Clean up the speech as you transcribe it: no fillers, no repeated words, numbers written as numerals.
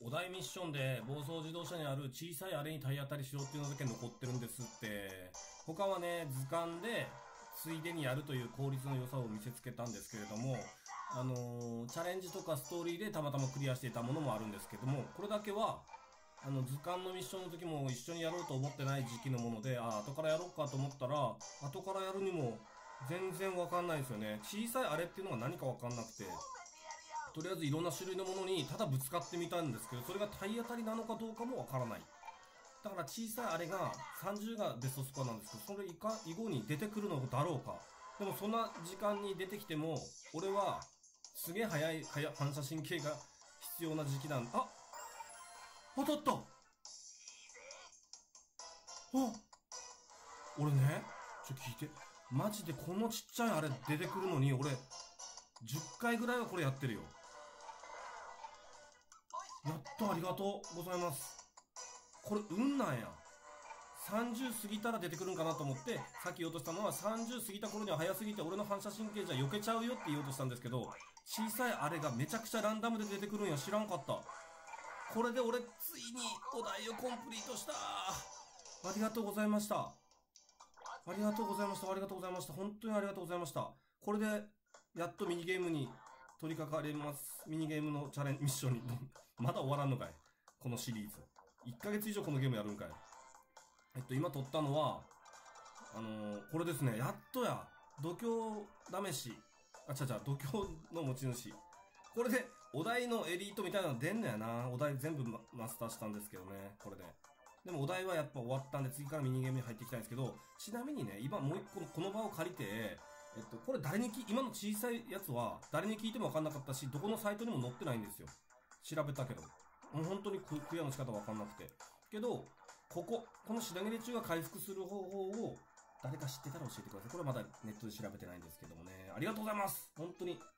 お題ミッションで暴走自動車にある小さいあれに体当たりしろっていうのだけ残ってるんですって。他はね、図鑑でついでにやるという効率の良さを見せつけたんですけれども、チャレンジとかストーリーでたまたまクリアしていたものもあるんですけども、これだけは、図鑑のミッションの時も一緒にやろうと思ってない時期のもので、後からやろうかと思ったら、後からやるにも全然わかんないですよね。小さいあれっていうのが何かわかんなくて、とりあえずいろんな種類のものにただぶつかってみたんですけど、それが体当たりなのかどうかもわからない。だから小さいあれが30がベストスコアなんですけど、それ以後に出てくるのだろうか。でもそんな時間に出てきても、俺はすげえ早い反射神経が必要な時期なんだ。当たった。俺ね、聞いて。マジでこのちっちゃいあれ出てくるのに、俺、10回ぐらいはこれやってるよ。やっとありがとうございます。これ運なんや。30過ぎたら出てくるんかなと思って、さっき言おうとしたのは30過ぎた頃には早すぎて俺の反射神経じゃ避けちゃうよって言おうとしたんですけど、小さいあれがめちゃくちゃランダムで出てくるんや知らんかった。これで俺ついにお題をコンプリートした。ありがとうございました。ありがとうございました。ありがとうございました。本当にありがとうございました。これで、やっとミニゲームに取り掛かれます。ミニゲームのチャレンジミッションに。まだ終わらんのかいこのシリーズ。1ヶ月以上このゲームやるんかい。今撮ったのは、これですね。やっとや。度胸試し。度胸の持ち主。これで、お題のエリートみたいなの出んのやな。お題全部マスターしたんですけどね。これで。でもお題はやっぱ終わったんで次からミニゲームに入っていきたいんですけど、ちなみにね、今もう一個この場を借りて、これ今の小さいやつは誰に聞いてもわかんなかったし、どこのサイトにも載ってないんですよ。調べたけど。もう本当にクリアの仕方わかんなくて。けど、この品切れ中が回復する方法を誰か知ってたら教えてください。これはまだネットで調べてないんですけどもね。ありがとうございます。本当に